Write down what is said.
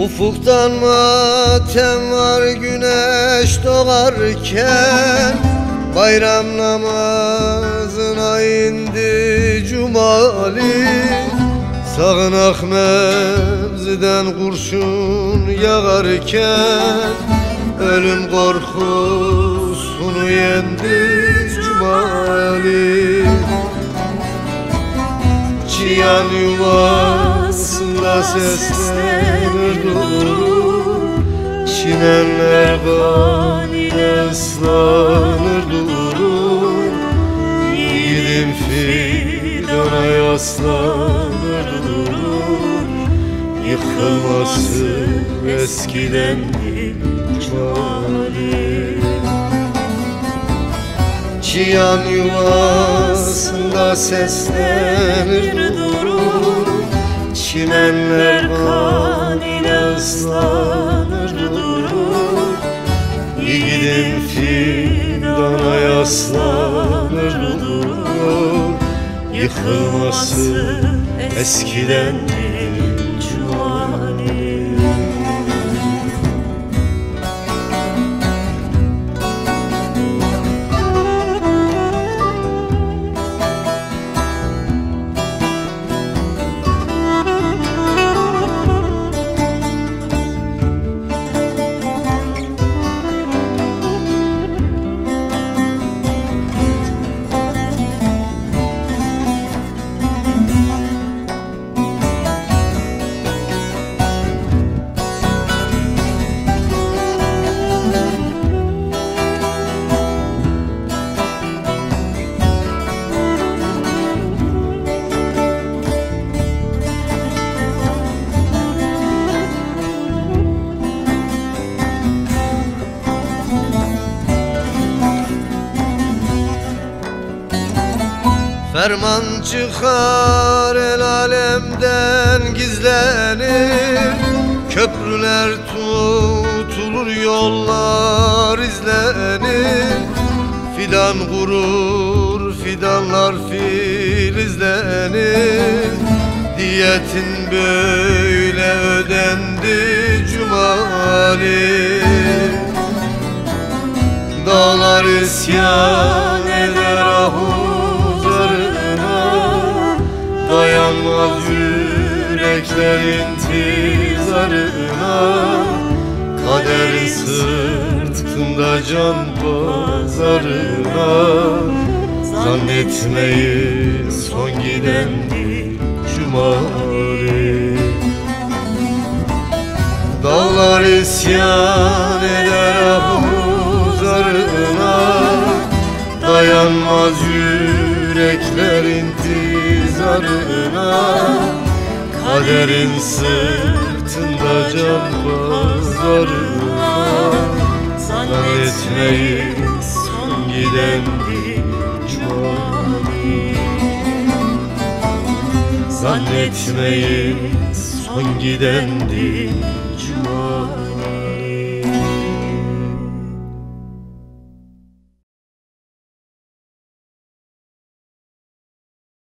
Ufuktan matem var güneş doğarken, bayram namazına indi cumali. Sağınak mevziden kurşun yağarken, ölüm korkusunu yendi cumali. Çiyan yuvasında seslenir durur, çimenler kan ile ıslanır durur. Yiğidim fidana yaslanır durur, yıkılması eskidendi cumali. Çiyan yuvasında seslenir durur, çimenler kan ile ıslanır durur. Yiğidim fidana yaslanır durur, yıkılması eskidendi cumali. Ferman çıkar el alemden gizlenir, köprüler tutulur yollar izlenir. Fidan kurur fidanlar filizlenir, diyetin böyle ödendi cumali. Dağlar isyan eder dayanmaz yürekler intizarına. Kaderin sırtında can pazarına, zannetmeyin son gidendi cumali. Dağlar isyan eder ahuzarına, dayanmaz yürekler intizarına. Kaderin sırtında can pazarına, zannetmeyin son gidendi cumali. Zannetmeyin son gidendi cumali.